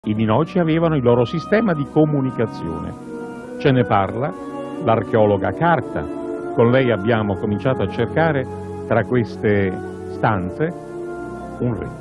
I Minoici avevano il loro sistema di comunicazione. Ce ne parla l'archeologa Carta. Con lei abbiamo cominciato a cercare tra queste stanze un re.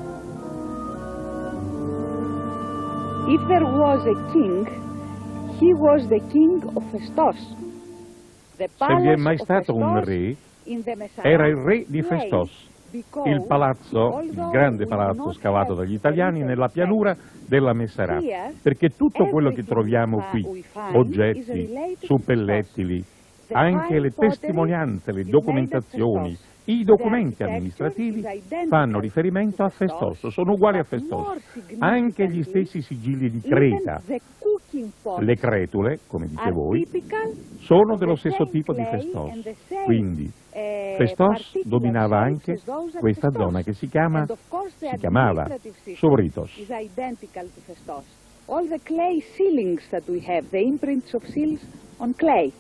If there was a king, he was the king of Festos. Se vi è mai stato un re, era il re di Festos, il palazzo, il grande palazzo scavato dagli italiani nella pianura della Messarà, perché tutto quello che troviamo qui, oggetti, suppellettili, anche le testimonianze, le documentazioni, i documenti amministrativi fanno riferimento a Festos, sono uguali a Festos, anche gli stessi sigilli di Creta. Le cretule, come dite voi, sono dello stesso tipo di Festos, quindi Festos dominava anche questa zona che si chiamava Sovritos. All the clay sealings that we have, the imprints of seals on clay.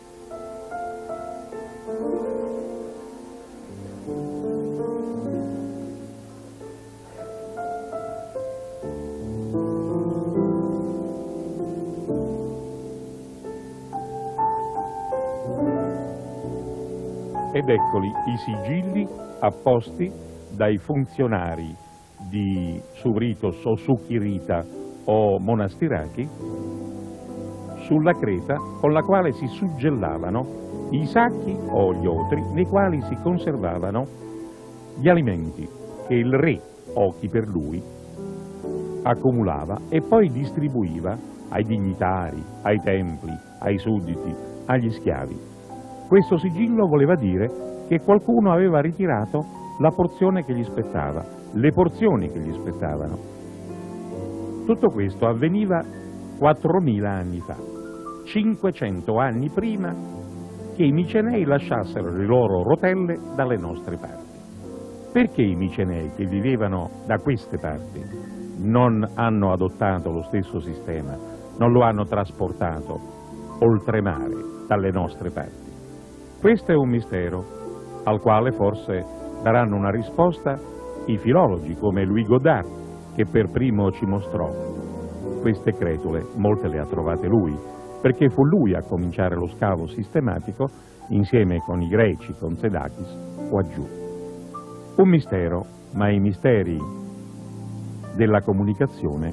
Ed eccoli i sigilli apposti dai funzionari di Suvritos o Sukhirita o Monastirachi sulla creta con la quale si suggellavano i sacchi o gli otri nei quali si conservavano gli alimenti che il re o chi per lui accumulava e poi distribuiva ai dignitari, ai templi, ai sudditi, agli schiavi. Questo sigillo voleva dire che qualcuno aveva ritirato la porzione che gli spettava, le porzioni che gli spettavano. Tutto questo avveniva 4.000 anni fa, 500 anni prima che i Micenei lasciassero le loro rotelle dalle nostre parti. Perché i Micenei che vivevano da queste parti non hanno adottato lo stesso sistema, non lo hanno trasportato oltremare dalle nostre parti? Questo è un mistero al quale forse daranno una risposta i filologi come Louis Godard, che per primo ci mostrò queste cretule. Molte le ha trovate lui, perché fu lui a cominciare lo scavo sistematico insieme con i greci, con Sedakis, qua giù. Un mistero, ma i misteri della comunicazione,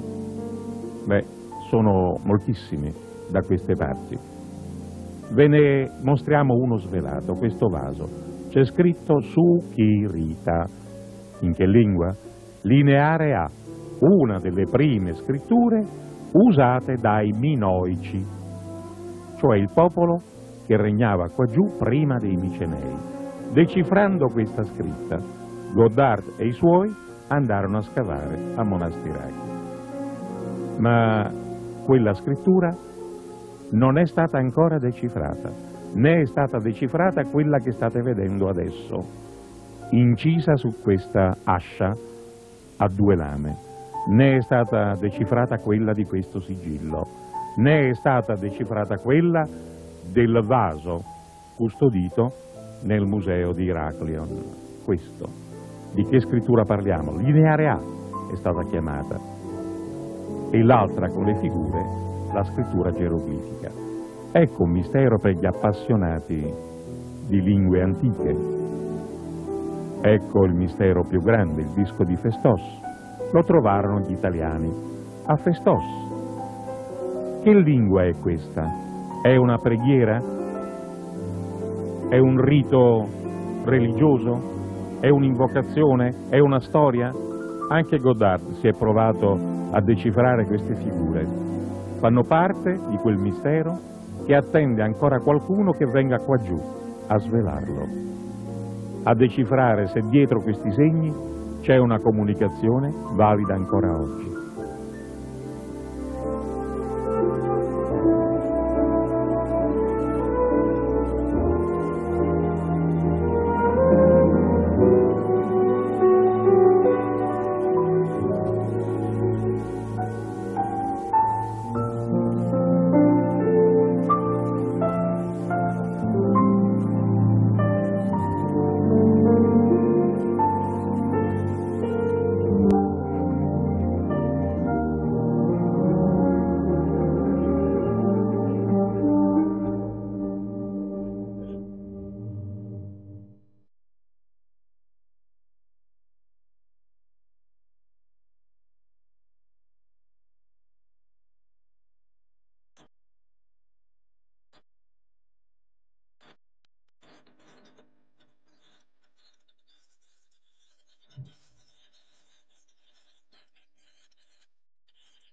sono moltissimi da queste parti. Ve ne mostriamo uno svelato, questo vaso. C'è scritto Sukhirita. In che lingua? Lineare A, una delle prime scritture usate dai Minoici, cioè il popolo che regnava qua giù prima dei Micenei. Decifrando questa scritta, Godard e i suoi andarono a scavare a Monastirachi. Ma quella scrittura non è stata ancora decifrata, né è stata decifrata quella che state vedendo adesso, incisa su questa ascia a 2 lame, né è stata decifrata quella di questo sigillo, né è stata decifrata quella del vaso custodito nel museo di Heraklion. Questo. Di che scrittura parliamo? Lineare A è stata chiamata, e l'altra con le figure la scrittura geroglifica. Ecco un mistero per gli appassionati di lingue antiche. Ecco il mistero più grande, il disco di Festos. Lo trovarono gli italiani a Festos. Che lingua è questa? È una preghiera? È un rito religioso? È un'invocazione? È una storia? Anche Godard si è provato a decifrare queste figure. Fanno parte di quel mistero che attende ancora qualcuno che venga qua giù a svelarlo, a decifrare se dietro questi segni c'è una comunicazione valida ancora oggi.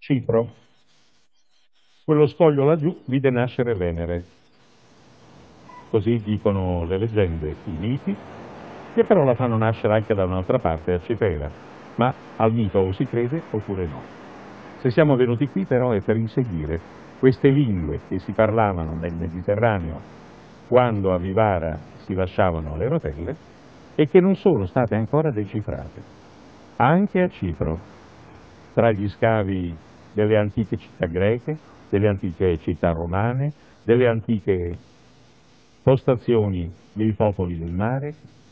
Cipro, quello scoglio laggiù vide nascere Venere. Così dicono le leggende, i miti, che però la fanno nascere anche da un'altra parte, a Cefera. Ma al mito o si crede oppure no. Se siamo venuti qui però è per inseguire queste lingue che si parlavano nel Mediterraneo quando a Vivara si lasciavano le rotelle e che non sono state ancora decifrate. Anche a Cipro, tra gli scavi delle antiche città greche, delle antiche città romane, delle antiche postazioni dei popoli del mare,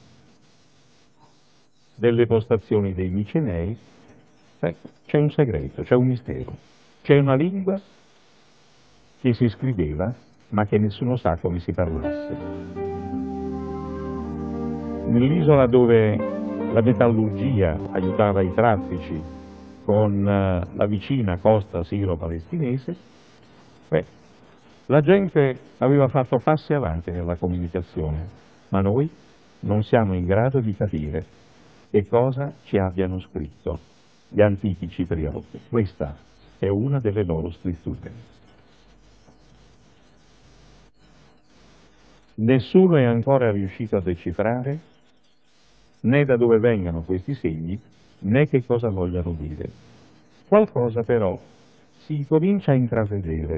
delle postazioni dei Micenei, c'è un segreto, c'è un mistero, c'è una lingua che si scriveva ma che nessuno sa come si parlasse. Nell'isola dove la metallurgia aiutava i traffici con la vicina costa siro-palestinese, la gente aveva fatto passi avanti nella comunicazione, ma noi non siamo in grado di capire che cosa ci abbiano scritto gli antichi ciprioti. Questa è una delle loro scritture. Nessuno è ancora riuscito a decifrare né da dove vengano questi segni, né che cosa vogliano dire. Qualcosa però si comincia a intravedere.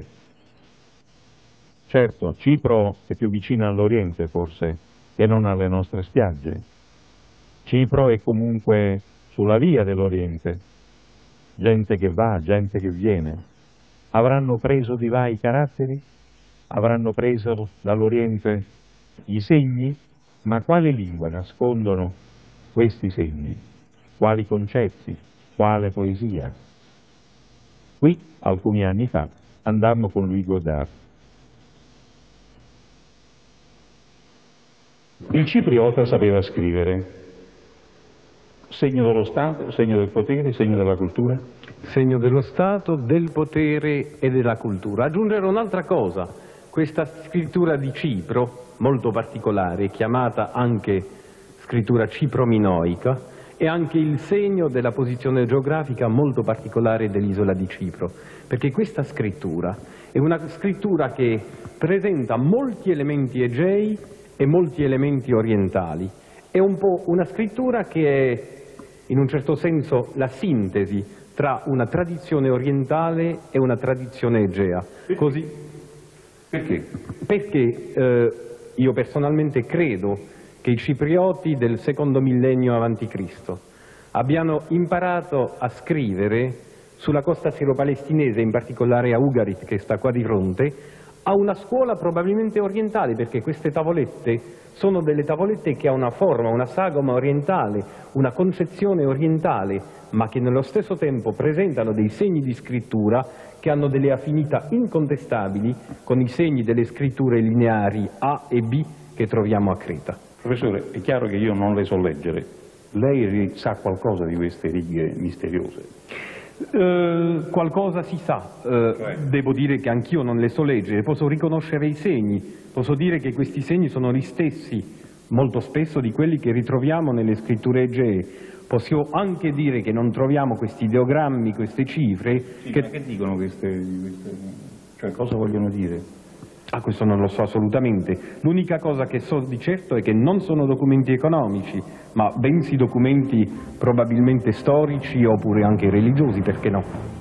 Certo, Cipro è più vicina all'Oriente forse che non alle nostre spiagge. Cipro è comunque sulla via dell'Oriente. Gente che va, gente che viene. Avranno preso di là i caratteri? Avranno preso dall'Oriente i segni? Ma quale lingua nascondono questi segni? Quali concetti? Quale poesia? Qui, alcuni anni fa, andammo con Louis Godard. Il cipriota sapeva scrivere. Segno dello Stato, segno del potere, segno della cultura? Segno dello Stato, del potere e della cultura. Aggiungere un'altra cosa, questa scrittura di Cipro, molto particolare, chiamata anche scrittura cipro-minoica, è anche il segno della posizione geografica molto particolare dell'isola di Cipro, perché questa scrittura è una scrittura che presenta molti elementi egei e molti elementi orientali. È un po' una scrittura che è in un certo senso la sintesi tra una tradizione orientale e una tradizione egea. Così, perché? Perché io personalmente credo che i ciprioti del secondo millennio avanti Cristo abbiano imparato a scrivere sulla costa siro-palestinese, in particolare a Ugarit, che sta qua di fronte, a una scuola probabilmente orientale, perché queste tavolette sono delle tavolette che hanno una forma, una sagoma orientale, una concezione orientale, ma che nello stesso tempo presentano dei segni di scrittura che hanno delle affinità incontestabili con i segni delle scritture lineari A e B che troviamo a Creta. Professore, è chiaro che io non le so leggere. Lei sa qualcosa di queste righe misteriose? Qualcosa si sa, devo dire che anch'io non le so leggere, posso riconoscere i segni, posso dire che questi segni sono gli stessi molto spesso di quelli che ritroviamo nelle scritture egee. Possiamo anche dire che non troviamo questi ideogrammi, queste cifre. Sì, che dicono queste, cioè cosa vogliono dire? Ah, questo non lo so assolutamente. L'unica cosa che so di certo è che non sono documenti economici, ma bensì documenti probabilmente storici oppure anche religiosi, perché no?